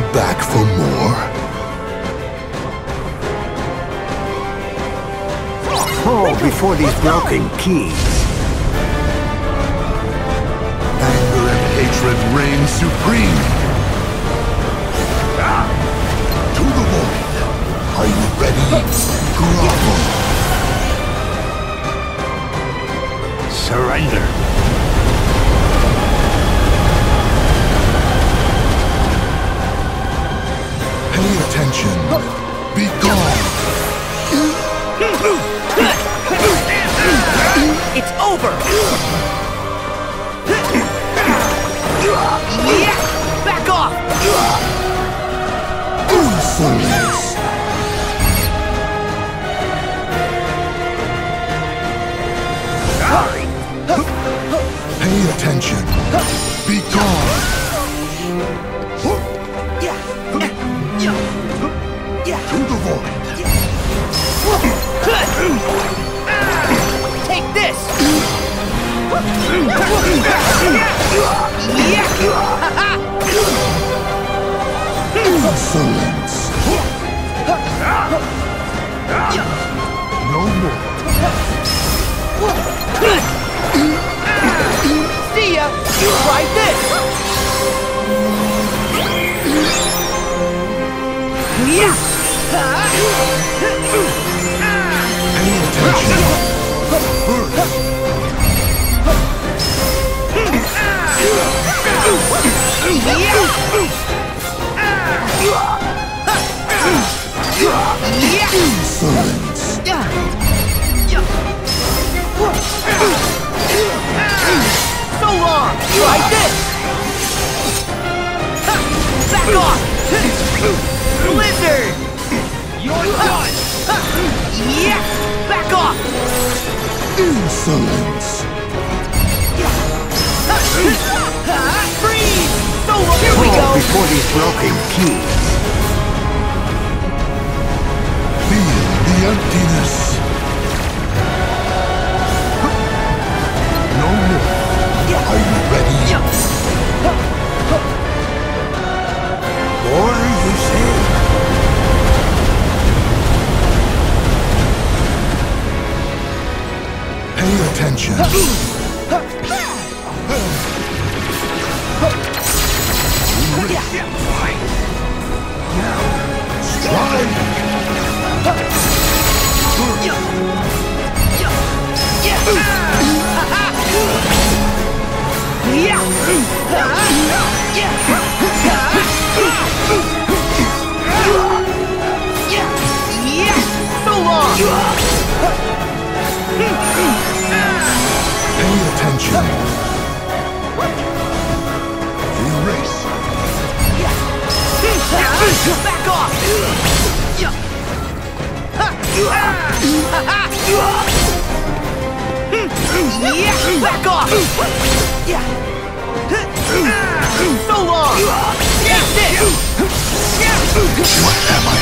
back for more? Fall before these broken keys. Anger and hatred reign supreme. To the void. Are you ready? Grovel. Surrender. Pay attention. Be gone. It's over! Back off! Insolence. Sorry! Pay attention. Be gone. To the void. Take this! Insolence. No more. See ya! Try this! Pay attention. Insolence. So long! Try this! Back off! Blizzard! You're done! Back off! Insolence. Freeze! So long! Here we Fall go! before these broken keys. Feel the emptiness. No more. Are you ready? Or you say, Pay attention. So long! Pay attention. Erase. Back off! Back off! So long! Get this! What am I